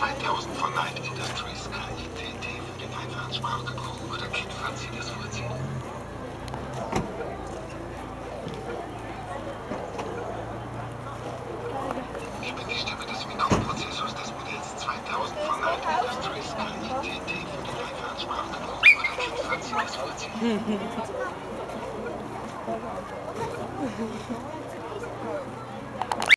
2000 von Knight Industries KITT für den einfachen Sprachgebrauch oder KitFat Sie das vorziehen. Ich bin die Stimme des Mikroprozessors des Modells 2000 von Knight Industries KITT für den einfachen Sprachgebrauch oder KitFat Sie das vorziehen.